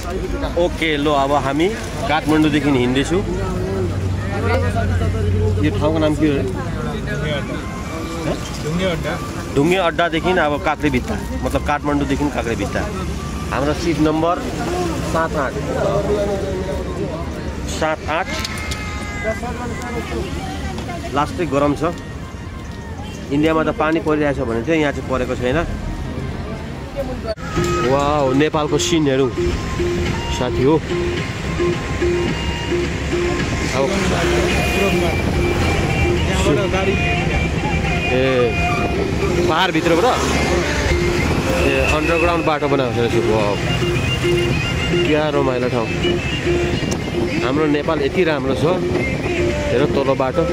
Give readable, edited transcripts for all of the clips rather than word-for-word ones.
Okay लो अब हामी काठमाडौँदेखि हिँड्दैछु। यो ठाउँको नाम के हो? ढुङ्गे अड्डादेखि अब काक्रेभित्ता, मतलब काठमाडौँदेखि काक्रेभित्ता। हाम्रो सिट नम्बर 7-8 लास्टै गरम छ। इन्डियामा त पानी परिरहेछ भने चाहिँ यहाँ चाहिँ परेको छैन। वाउ, नेपालको सिनहरू साथी हो। ए पहाडभित्रबाट ए अन्डरग्राउन्ड बाटो बनाएको रहेछ। वाउ, क्या रमाइलो ठाउँ। हाम्रो नेपाल यति राम्रो छ। हेर तल्लो बाटो।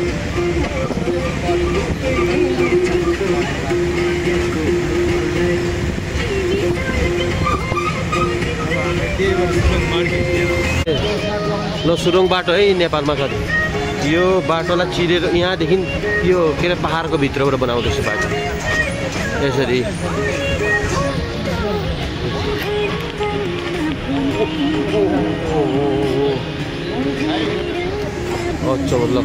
ल सुरुङ बाटो है नेपालमा छ। यो बाटोलाई चिरेर यहाँदेखि यो के अरे पहाडको भित्रबाट बनाउँदैछ बाटो यसरी। अच्छा मतलब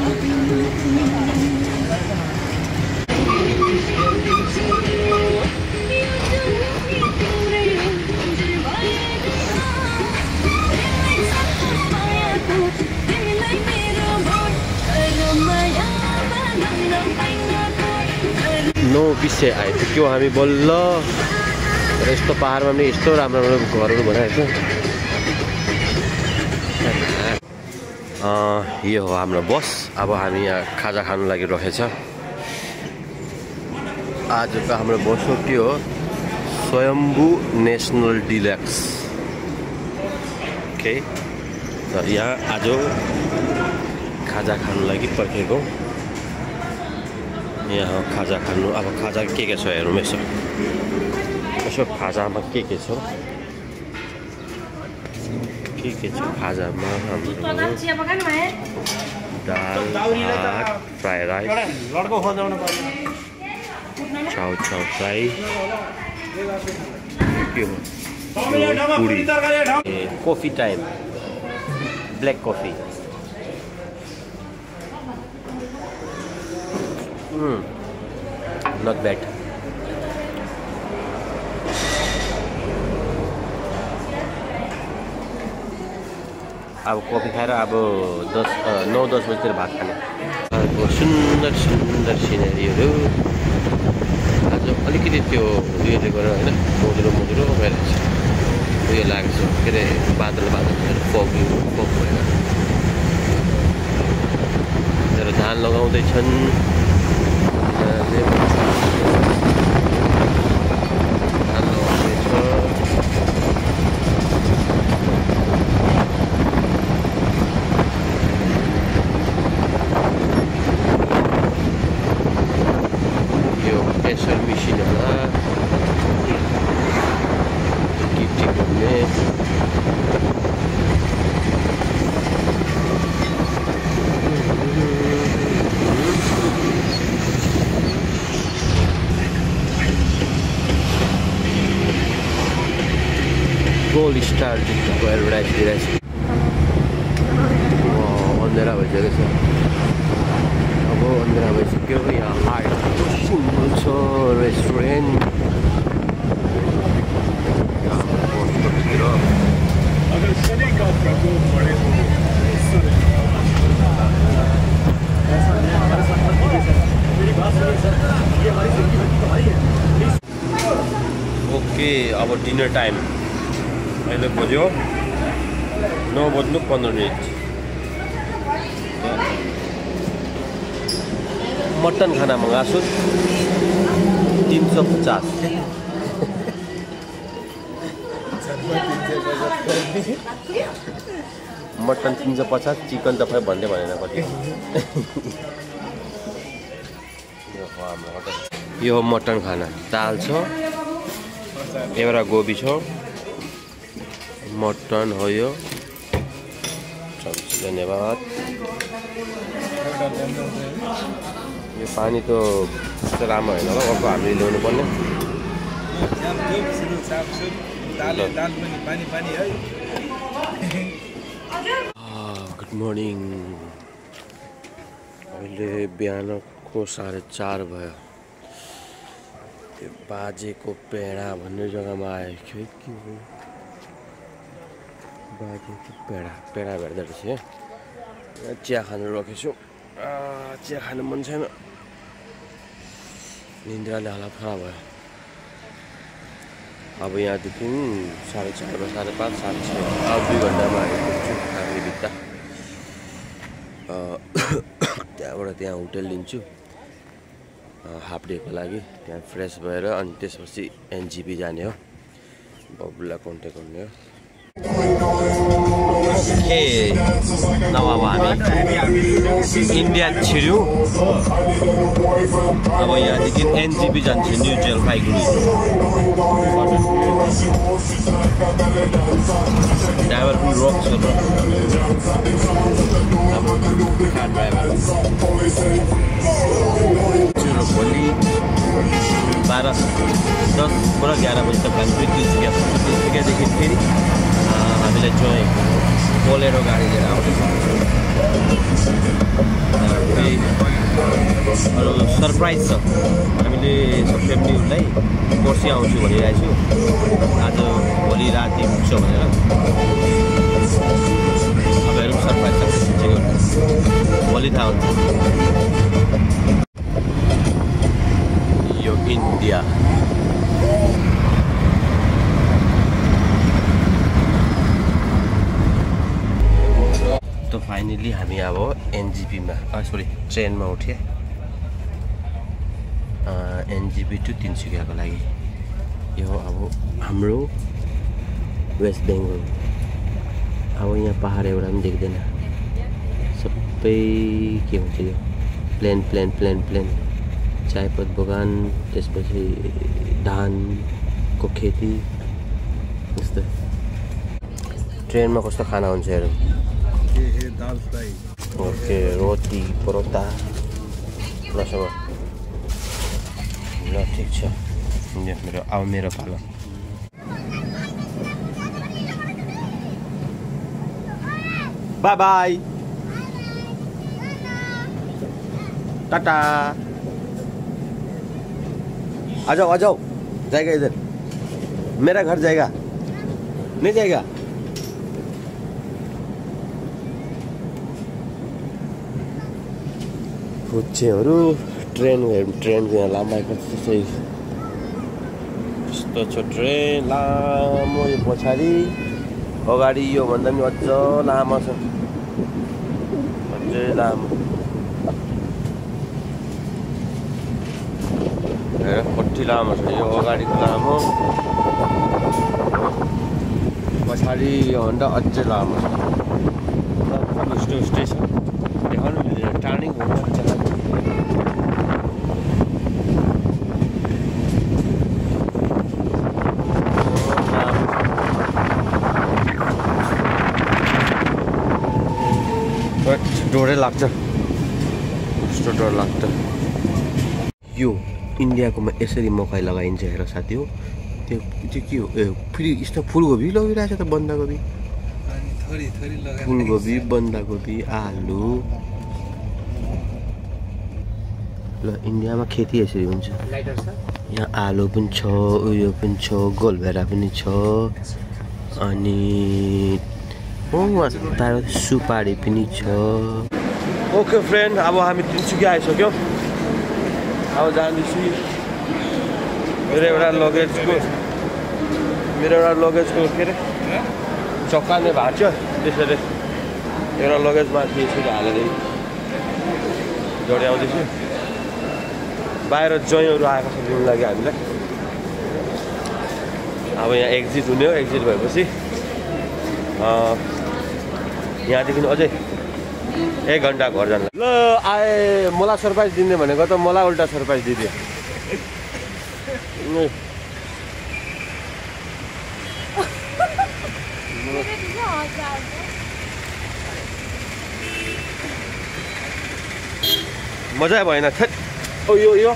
नो विषय आइपुग्यो हामी बल्ल। र यस्तो पहाडमा पनि यस्तो राम्रो राम्रो घरहरू बनाएको छ। यो हो हाम्रो बस। अब हामी यहाँ खाजा खानु लागि रहेछ। आजको हाम्रो बस हो के हो? Swayambhu national deluxe. ओके, त यहाँ आज खाजा खानु लागि पर्खेको। यहाँ खाजा खानु। अब खाजा के छ हेरौँ यसो। यसो खाजामा के छ? के छ खाजामा? हाम्रो दाल, भात, फ्राई राइस, चाउ फ्राई, के हो puri, coffee time, black coffee. Not bad. अब कफी खाएर अब 9-10 बजीतिर भात खाने। अब सुन्दर सुन्दर सिनेरीहरू। आज अलिकति त्यो उयोले गरेर होइन मधुरो भइरहेको छ। उयो लागेको छ के अरे बादल फग भएर। तर धान लगाउँदैछन्। गोल्ड स्टार जुत्ताको एडभर्टाइज दिइरहेछ। अन्धेरा भइसकेको छ। अब अन्धेरा भइसक्यो। यहाँ हाट सुन्दर छ रेस्टुरेन्ट। ओके, अब डिनर टाइम अहिले बज्यो 9:15। मटन खाना मगाएको छु 350। मटन 350, चिकन तपाईँ भन्दै भनेन कति। यो मटन खाना दाल छ, एउटा गोभी छ, मटन हो यो। धन्यवाद। यो पानी तो त्यस्तो राम्रो होइन होला, अर्को हामीले ल्याउनु पर्ने। दाल पनि पानी है। Good morning. अहिले बिहानको 4:30 भयो। यो बाजेको पेडा भन्ने जग्गामा आएको छु कि बाजेको पेडा भेट्दो रहेछ। चिया खानु रोकेछु। चिया खानु मन छैन, निन्द्राले हालत खराब भयो। अब यहाँदेखि 4:30 5:30 6 अब 2 घन्टामा आइपुग्छु हामी भित्ता। त्यहाँबाट त्यहाँ होटल लिन्छु हाफ डेको लागि। त्यहाँ फ्रेस भएर अनि त्यसपछि एनजिपी जाने हो। बबुलाई कन्ट्याक्ट गर्ने हो। अब हामी इन्डिया छिर्यौँ। अब यहाँदेखि एनजिपी जान्छ, न्यू जलपाइगुडी। ड्राइभर पनि रोक्छ भोलि 10-11 बजी तक हामी तिनसुकियादेखि फेरि हामीलाई जोइ बोलेरो गाडी लिएर आउँदैछ। अरू सरप्राइज छ। हामीले सब फ्यामिलीलाई पर्सि आउँछु भनिरहेको छु। आज भोलि राति पुग्छ भनेर। अब हेरौँ सरप्राइज सक्सेस भोलि थाहा हुन्छ। यो इन्डिया त फाइनली हामी अब एनजिपीमा ट्रेनमा उठ्यो। एनजिपी टु तिनसुकियाको लागि। यो अब हाम्रो वेस्ट बेङ्गल। अब यहाँ पहाड एउटा पनि देख्दैन, सबै के भन्छ यो प्लेन। चायपत बगान, त्यसपछि धानको खेती। यस्तो ट्रेनमा कस्तो खाना हुन्छ हेरौँ। दाल फ्राई, ओके, रोटी परोटा लसँग। ल ठिक छ, मेरो पालो। बाय बाय, टाटा। आ जाओ, जाएगा इधर, मेरा घर जाएगा, नहीं जाएगा? फुच्चेहरू ट्रेनको यहाँ लामो कस्तो छ ट्रेन, लामो। यो पछाडि अगाडि यो भन्दा पनि अझ लामो छ, अझै लामो। हेर कति लामो छ यो, अगाडिको लामो, पछाडि यो भन्दा अझै लामो छ। स्टेसन देखाउनु मिल्दैन, टार्निङ हुन्छ। डरै लाग्छ, कस्तो डर लाग्छ। यो इन्डियाकोमा यसरी मकै लगाइन्छ हेर साथी हो। त्यो के हो? फेरि यस्तो फुलकोपी लगिरहेछ त, बन्दाकोपी, फुलकोपी, बन्दाकोपी, आलु। ल इन्डियामा खेती यसरी हुन्छ। यहाँ आलु पनि छ, उयो पनि छ, गोलभेडा पनि छ, अनि सुपारी पनि छ। ओके फ्रेन्ड, अब हामी तिनसुकिया आइसक्यौँ। अब जाँदैछु। मेरो एउटा लगेजको के अरे चक्काने भएको छ, त्यसैले एउटा लगेज माथि यसरी हालेर जोड्याउँदैछु। बाहिर जयहरू आएको छ लिनु लागि हामीलाई। अब यहाँ एक्जिट हुने हो। एक्जिट भएपछि यहाँदेखि अझै 1 घन्टा घर जानु। ल आए, मलाई सरप्राइज दिने भनेको त मलाई उल्टा सरप्राइज दिदियो। मजा भएन। ओ यो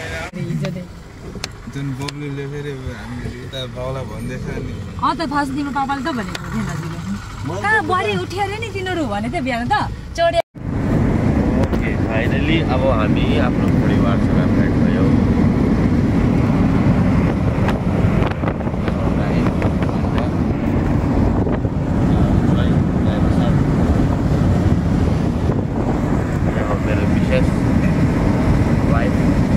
जुन बब्लुले फेरि हामीले उता बाउलाई भन्दैछ नि। त फास्ट दिनु पापाले त भनेको थिएन। कहाँ बुहारी उठ्यो अरे नि तिनीहरू भने त बिहान त चढे। ओके फाइनली अब हामी आफ्नो परिवारसँग भेट भयो। मेरो विशेष वाइफ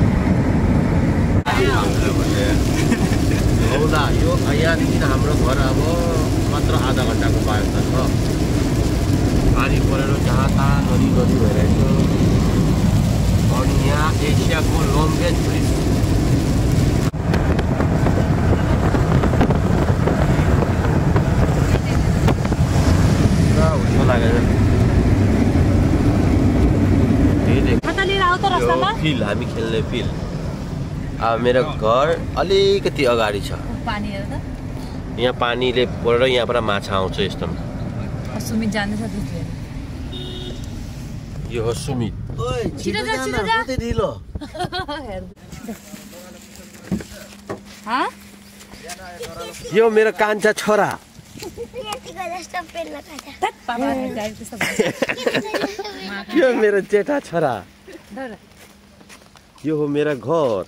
हौला यो यहाँदेखि हाम्रो घर अब मात्र आधा घन्टाको बाटो छ। पानी परेर जहाँ तहाँ नदी भइरहेछ। अनि यहाँ एसियाको लङ्गेस्ट ब्रिज पुरा लागेर फिल हामी खेल्ने फिल। अब मेरो घर अलिकति अगाडि छ। यहाँ पानीले परेर यहाँबाट माछा आउँछ यस्तोमा। सुमित जाँदैछ दिदी। यो हो सुमित। छिटो जा छिटो जा। हाँ? यो मेरो कान्छा छोरा। यो मेरो जेठा छोरा। यो हो मेरा घर।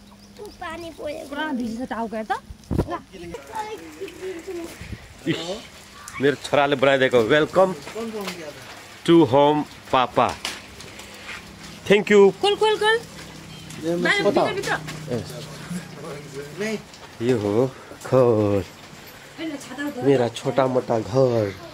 मेरो छोराले बनाइदिएको welcome to home papa. Thank you. यो हो घर मेरा छोटा मोटा घर।